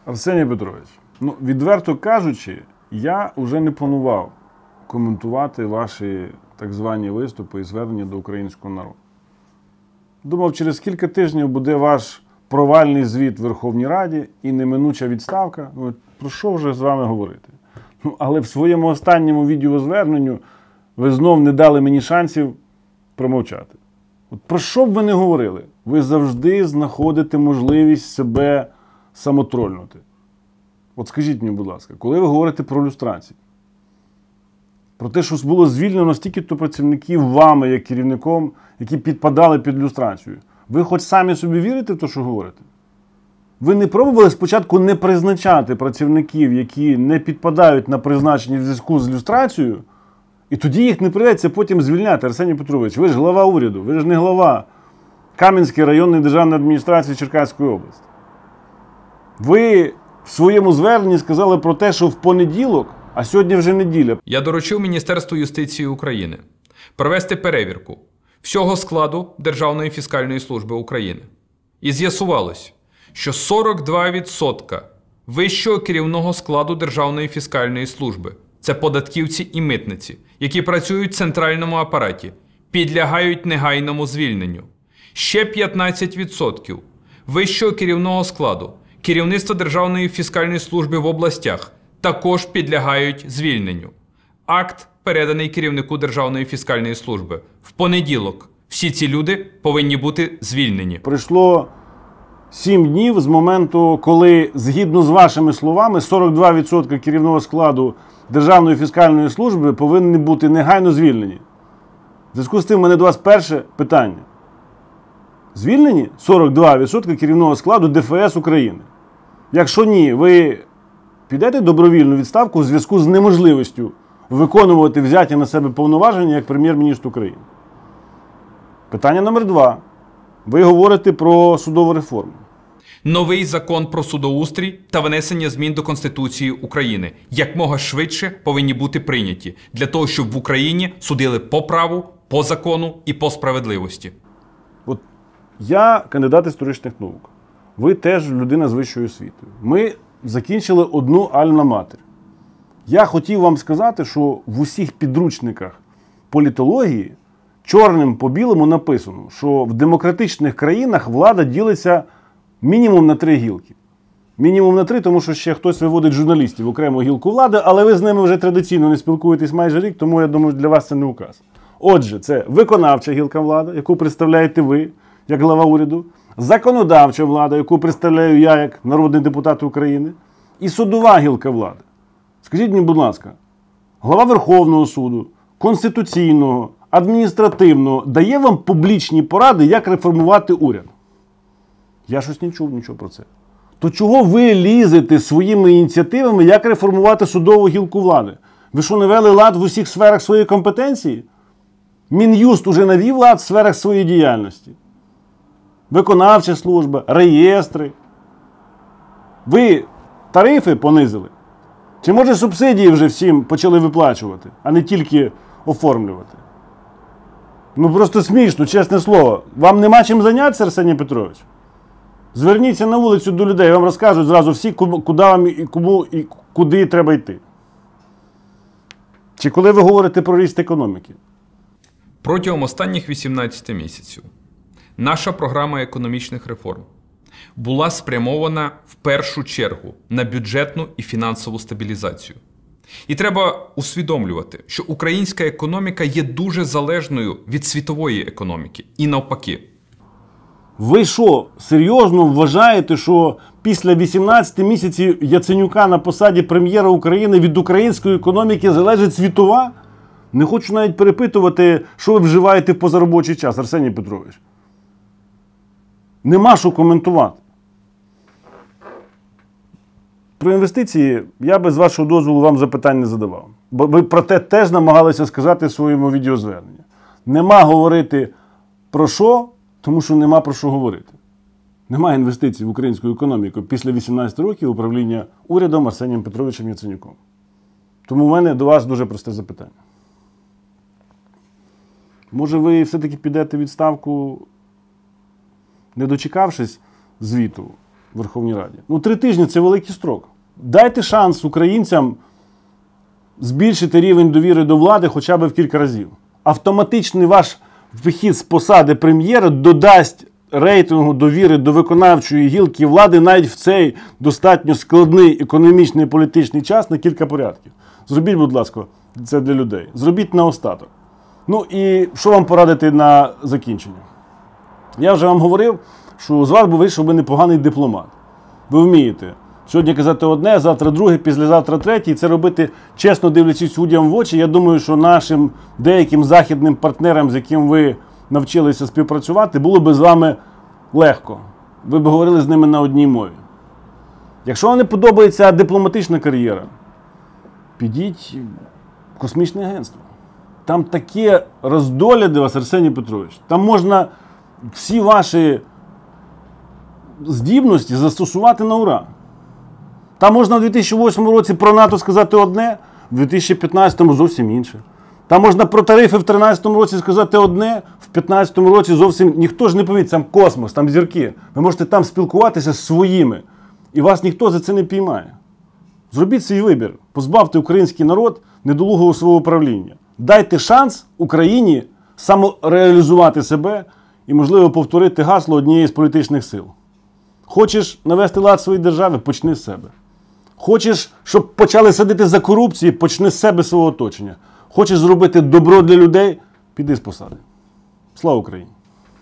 Арсеній Петрович, відверто кажучи, я вже не планував коментувати ваші так звані виступи і звернення до українського народу. Думав, через кілька тижнів буде ваш провальний звіт в Верховній Раді і неминуча відставка. Про що вже з вами говорити? Але в своєму останньому відеозверненню ви знов не дали мені шансів промовчати. Про що б ви не говорили, ви завжди знаходите можливість себе самотрольнути. Скажіть мені, будь ласка, коли ви говорите про люстрацію, про те, що було звільнено стільки-то працівників вами, як керівником, які підпадали під люстрацію, ви хоч самі собі вірите в те, що говорите? Ви не пробували спочатку не призначати працівників, які не підпадають на призначення в зв'язку з люстрацією, і тоді їх не прийдеться потім звільняти, Арсеній Петрович. Ви ж глава уряду, ви ж не глава Кам'янської районної державної адміністрації Черкаської області. Ви в своєму зверненні сказали про те, що в понеділок, а сьогодні вже неділя. Я доручив Міністерству юстиції України провести перевірку всього складу Державної фіскальної служби України. І з'ясувалось, що 42% вищого керівного складу Державної фіскальної служби – це податківці і митниці, які працюють в центральному апараті, підлягають негайному звільненню. Ще 15% вищого керівного складу керівництва Державної фіскальної служби в областях також підлягають звільненню. Акт переданий керівнику Державної фіскальної служби. В понеділок всі ці люди повинні бути звільнені. Пройшло 7 днів з моменту, коли, згідно з вашими словами, 42% керівного складу Державної фіскальної служби повинні бути негайно звільнені. В зв'язку з тим, у мене до вас перше питання. Звільнені 42% керівного складу ДФС України? Якщо ні, ви підете добровільну відставку у зв'язку з неможливістю виконувати взяті на себе повноваження як прем'єр-міністр України? Питання номер 2. Ви говорите про судову реформу. Новий закон про судоустрій та внесення змін до Конституції України якмога швидше повинні бути прийняті для того, щоб в Україні судили по праву, по закону і по справедливості. Я кандидат історичних наук. Ви теж людина з вищою освітою. Ми закінчили одну альма-матер. Я хотів вам сказати, що в усіх підручниках політології чорним по білому написано, що в демократичних країнах влада ділиться мінімум на 3 гілки. Мінімум на 3, тому що ще хтось виводить журналістів в окрему гілку влади, але ви з ними вже традиційно не спілкуєтесь майже рік, тому я думаю, для вас це не указ. Отже, це виконавча гілка влади, яку представляєте ви, як глава уряду, законодавча влада, яку представляю я, як народний депутат України, і судова гілка влади. Скажіть мені, будь ласка, глава Верховного суду, Конституційного, адміністративного дає вам публічні поради, як реформувати уряд? Я щось не чув нічого про це. То чого ви лізете своїми ініціативами, як реформувати судову гілку влади? Ви що, не вели лад в усіх сферах своєї компетенції? Мін'юст уже навів лад в сферах своєї діяльності. Виконавча служба, реєстри. Ви тарифи понизили? Чи може субсидії вже всім почали виплачувати, а не тільки оформлювати? Просто смішно, чесне слово. Вам нема чим зайнятися, Арсеній Петрович? Зверніться на вулицю до людей, вам розкажуть зразу всі, куди вам і кому і куди треба йти. Чи коли ви говорите про ріст економіки? Протягом останніх 18 місяців наша програма економічних реформ була спрямована в першу чергу на бюджетну і фінансову стабілізацію. І треба усвідомлювати, що українська економіка є дуже залежною від світової економіки. І навпаки. Ви що, серйозно вважаєте, що після 18 місяців Яценюка на посаді прем'єра України від української економіки залежить світова? Не хочу навіть перепитувати, що ви вживаєте в позаробочий час, Арсеній Петрович. Нема що коментувати. Про інвестиції я без вашого дозволу вам запитань не задавав. Бо ви про те теж намагалися сказати в своєму відеозверненні. Нема говорити про що, тому що нема про що говорити. Немає інвестицій в українську економіку після 18 років управління урядом Арсенієм Петровичем Яценюком. Тому в мене до вас дуже просте запитання. Може ви все-таки підете в відставку, не дочекавшись звіту в Верховній Раді. Ну, 3 тижні – це великий строк. Дайте шанс українцям збільшити рівень довіри до влади хоча б в кілька разів. Автоматичний ваш вихід з посади прем'єра додасть рейтингу довіри до виконавчої гілки влади навіть в цей достатньо складний економічний і політичний час на кілька порядків. Зробіть, будь ласка, це для людей. Зробіть наостаток. Ну і що вам порадити на закінчення? Я вже вам говорив, що з вас би вийшов би непоганий дипломат. Ви вмієте сьогодні казати одне, завтра друге, післязавтра третє. І це робити чесно, дивлячись суддям в очі. Я думаю, що нашим деяким західним партнерам, з яким ви навчилися співпрацювати, було би з вами легко. Ви б говорили з ними на одній мові. Якщо вам не подобається дипломатична кар'єра, підіть в космічне агентство. Там таке роздоля для вас, Арсеній Петрович. Там можна всі ваші здібності застосувати на ура. Там можна в 2008 році про НАТО сказати одне, в 2015 зовсім інше. Там можна про тарифи в 2013 році сказати одне, в 2015 році зовсім ніхто ж не повірить, там космос, там зірки. Ви можете там спілкуватися з своїми, і вас ніхто за це не піймає. Зробіть свій вибір, позбавте український народ недолугого свого управління. Дайте шанс Україні самореалізувати себе і, можливо, повторити гасло однієї з політичних сил. Хочеш навести лад в своїй державі – почни з себе. Хочеш, щоб почали садити за корупцію – почни з себе, свого оточення. Хочеш зробити добро для людей – піди з посади. Слава Україні!